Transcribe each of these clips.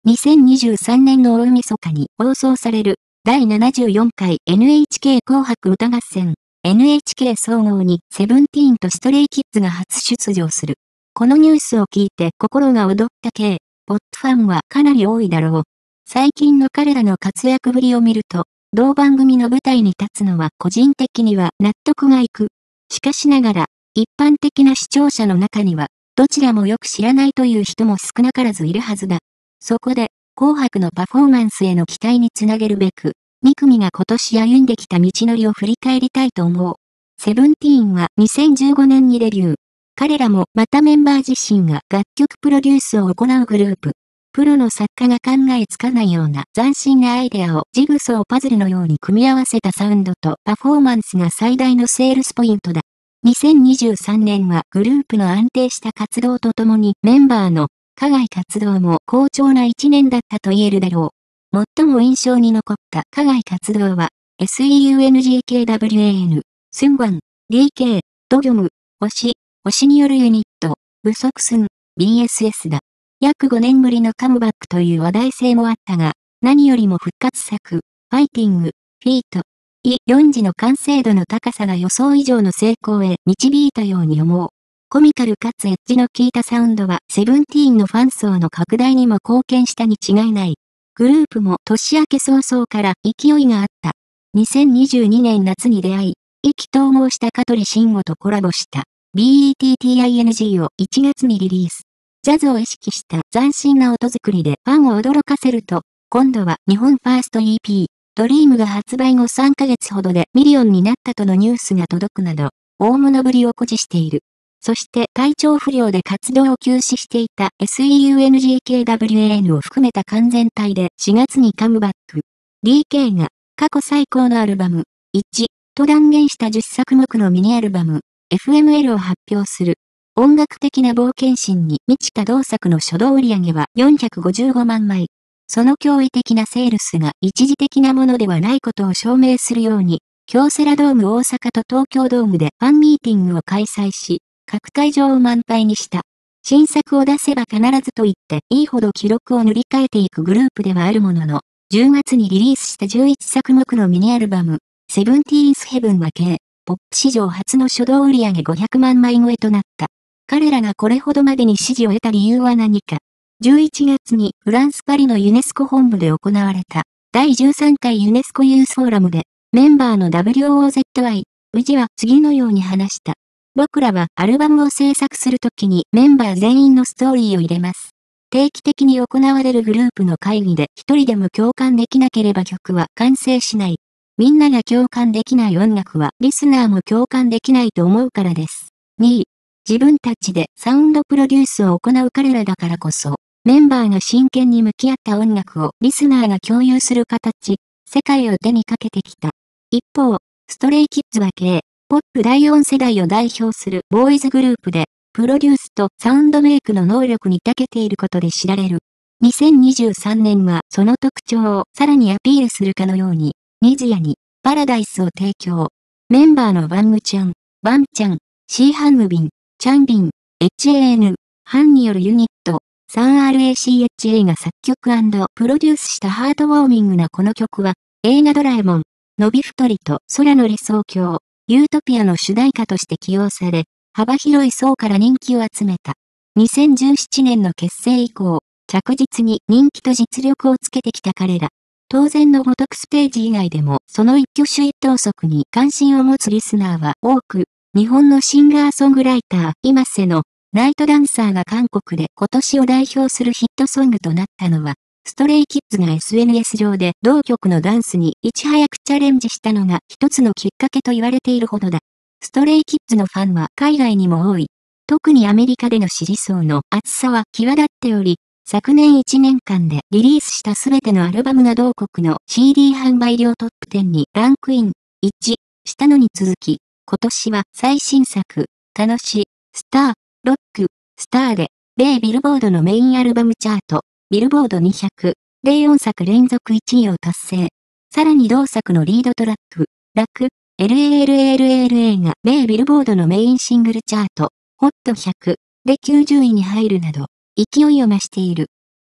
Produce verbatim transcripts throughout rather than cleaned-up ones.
にせんにじゅうさんねんの大晦日に放送されるだいななじゅうよんかい エヌエイチケー 紅白歌合戦 エヌエイチケー 総合にセブンティーンとストレイキッズが初出場する。このニュースを聞いて心が躍った K-ポップ ファンはかなり多いだろう。最近の彼らの活躍ぶりを見ると、同番組の舞台に立つのは個人的には納得がいく。しかしながら、一般的な視聴者の中には、どちらもよく知らないという人も少なからずいるはずだ。そこで、紅白のパフォーマンスへの期待につなげるべく、に組が今年歩んできた道のりを振り返りたいと思う。セブンティーンはにせんじゅうごねんにデビュー。彼らもまたメンバー自身が楽曲プロデュースを行うグループ。プロの作家が考えつかないような斬新なアイデアをジグソーパズルのように組み合わせたサウンドとパフォーマンスが最大のセールスポイントだ。にせんにじゅうさんねんはグループの安定した活動とともにメンバーの課外活動も好調ないちねんだったと言えるだろう。最も印象に残った課外活動は セウンジケーダブリューエーエヌ、スンワン、ディーケー、ドギョム、推し、推しによるユニット、ブソクスン、ビーエスエス だ。約ごねんぶりのカムバックという話題性もあったが、何よりも復活作、ファイティング、フィート、イよんじの完成度の高さが予想以上の成功へ導いたように思う。コミカルかつエッジの効いたサウンドはセブンティーンのファン層の拡大にも貢献したに違いない。グループも年明け早々から勢いがあった。にせんにじゅうにねん夏に出会い、意気投合した香取慎吾とコラボした ビーイーティーティーアイエヌジー をいちがつにリリース。ジャズを意識した斬新な音作りでファンを驚かせると、今度は日本ファースト イーピー、ドリームが発売後さんかげつほどでミリオンになったとのニュースが届くなど、大物ぶりを誇示している。そして体調不良で活動を休止していた セウンジケーダブリューエーエヌ を含めた完全体でしがつにカムバック。ディーケー が過去最高のアルバム、いちと断言したじゅっさく目のミニアルバム、エフエムエル を発表する。音楽的な冒険心に満ちた同作の初動売上はよんひゃくごじゅうごまんまい。その驚異的なセールスが一時的なものではないことを証明するように、京セラドーム大阪と東京ドームでファンミーティングを開催し、各会場を満杯にした。新作を出せば必ずと言っていいほど記録を塗り替えていくグループではあるものの、じゅうがつにリリースしたじゅういっさく目のミニアルバム、セブンティーンスヘブンは K-ポップ 史上初の初動売上ごひゃくまんまい超えとなった。彼らがこれほどまでに支持を得た理由は何か。じゅういちがつにフランスパリのユネスコ本部で行われただいじゅうさんかいユネスコユースフォーラムでメンバーの ダブリューオーゼットアイ、ウジは次のように話した。僕らはアルバムを制作するときにメンバー全員のストーリーを入れます。定期的に行われるグループの会議で一人でも共感できなければ曲は完成しない。みんなが共感できない音楽はリスナーも共感できないと思うからです。にい自分たちでサウンドプロデュースを行う彼らだからこそ、メンバーが真剣に向き合った音楽をリスナーが共有する形、世界を手にかけてきた。一方、ストレイキッズは K-ポップ だいよん世代を代表するボーイズグループで、プロデュースとサウンドメイクの能力に長けていることで知られる。にせんにじゅうさんねんはその特徴をさらにアピールするかのように、ニズヤにパラダイスを提供。メンバーのバングちゃん、バンちゃん、シーハンムビン、チャンビン、エイチエーエヌ、ハンによるユニット、スリーアールエーシーエイチエー が作曲&プロデュースしたハートウォーミングなこの曲は、映画ドラえもん、のび太と空の理想郷、ユートピアの主題歌として起用され、幅広い層から人気を集めた。にせんじゅうななねんの結成以降、着実に人気と実力をつけてきた彼ら。当然のごとくステージ以外でもその一挙手一投足に関心を持つリスナーは多く、日本のシンガーソングライター、今瀬のナイトダンサーが韓国で今年を代表するヒットソングとなったのは、ストレイキッズが エスエヌエス 上で同曲のダンスにいち早くチャレンジしたのが一つのきっかけと言われているほどだ。ストレイキッズのファンは海外にも多い。特にアメリカでの支持層の厚さは際立っており、昨年いちねんかんでリリースしたすべてのアルバムが同国の シーディー 販売量トップじゅうにランクイン。いち、したのに続き、今年は最新作、楽しい、スター、ロック、スターで、米ビルボードのメインアルバムチャート、ビルボードにひゃく、でよんさく連続いちいを達成。さらに同作のリードトラック、楽、ラルが米ビルボードのメインシングルチャート、ホットひゃくできゅうじゅういに入るなど、勢いを増している。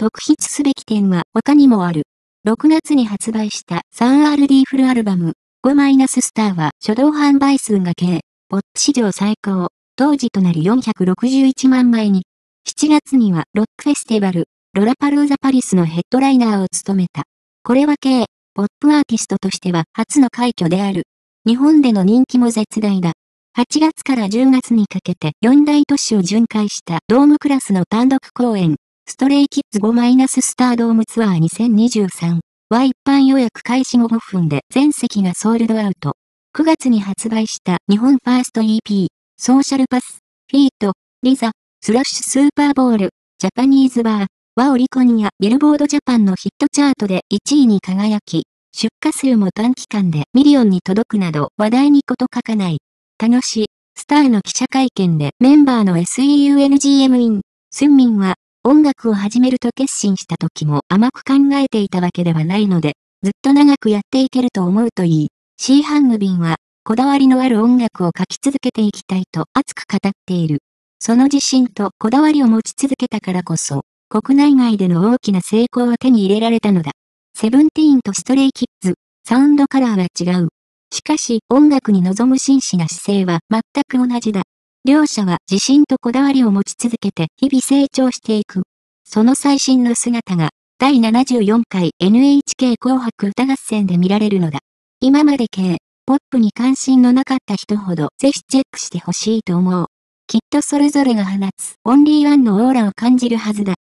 特筆すべき点は他にもある。ろくがつに発売した スリーアールディー フルアルバム、ごスターは初動販売数が計、ポップ史上最高、当時となるよんひゃくろくじゅういちまんまいに、しちがつにはロックフェスティバル、ロラパルーザパリスのヘッドライナーを務めた。これは計、ポップアーティストとしては初の快挙である。日本での人気も絶大だ。はちがつからじゅうがつにかけてよん大都市を巡回したドームクラスの単独公演、ストレイキッズごスタードームツアーにせんにじゅうさんは一般予約開始後ごふんで全席がソールドアウト。くがつに発売した日本ファースト イーピー、ソーシャルパス、フィート、リザ、スラッシュスーパーボール、ジャパニーズバーはオリコンやビルボードジャパンのヒットチャートでいちいに輝き、出荷数も短期間でミリオンに届くなど話題にこと書かない。楽しい、スターの記者会見でメンバーの セウンジーエム イン、スンミンは音楽を始めると決心した時も甘く考えていたわけではないので、ずっと長くやっていけると思うといい、シーハングビンはこだわりのある音楽を書き続けていきたいと熱く語っている。その自信とこだわりを持ち続けたからこそ、国内外での大きな成功を手に入れられたのだ。セブンティーンとストレイキッズ、サウンドカラーは違う。しかし音楽に臨む真摯な姿勢は全く同じだ。両者は自信とこだわりを持ち続けて日々成長していく。その最新の姿がだいななじゅうよんかい エヌエイチケー 紅白歌合戦で見られるのだ。今まで系、ポップに関心のなかった人ほどぜひチェックしてほしいと思う。きっとそれぞれが放つオンリーワンのオーラを感じるはずだ。